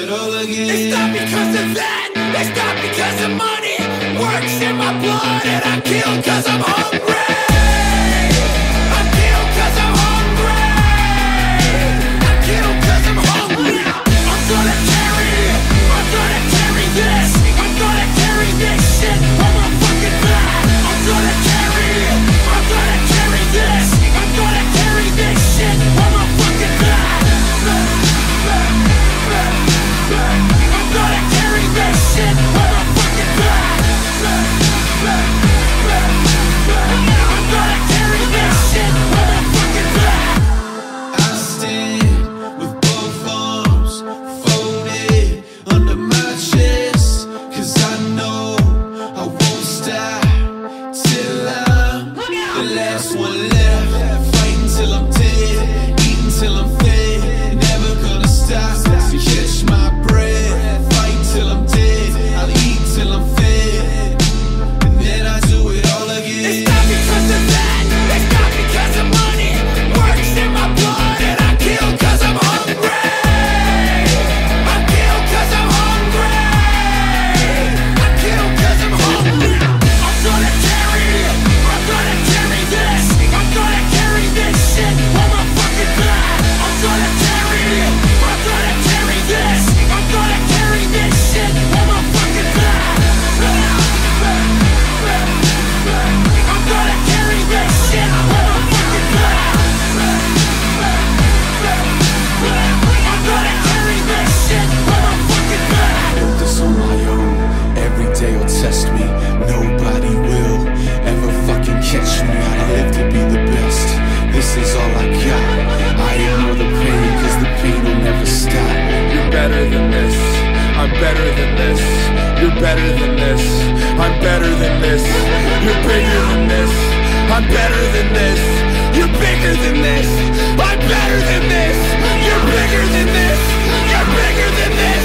it all again. It's not because of that, it's not because of money. Works in my blood and I kill cause I'm hungry. I kill cause I'm hungry. I kill cause I'm hungry. I'm gonna carry this. I'm gonna carry this shit on my fucking back. I'm gonna carry this. I'm gonna carry this shit on my fucking back. I'm gonna carry this shit on my fucking back. I'm gonna carry this shit on my fucking back. I stand with both arms folded under my chest, cause I know I won't stop till I'm the last one left. Fighting till I'm dead, eating till I'm fed, never gonna stop to catch my breath. Fight till I'm dead, I'll eat till I'm fed, and then I do it all again. It's not because of that, it's not because of money. Works in my blood and I kill cause I'm hungry. I kill cause I'm hungry. I kill cause I'm hungry. I'm gonna carry this. I'm gonna carry this shit on my fucking back. I'm gonna carry this. I'm gonna carry this shit on my fucking back. I'm gonna carry this shit on my fucking back. I'm gonna carry this shit on my fucking back. Build this on my own, every day will test me. Nobody will ever fucking catch me. I live to be the best, this is all I got. I ignore the pain, cause the pain will never stop. You're better than this, I'm better than this. You're better than this, I'm better than this. You're bigger than this, I'm better than this. You're bigger than this, I'm better than this. You're bigger than this, you're bigger than this.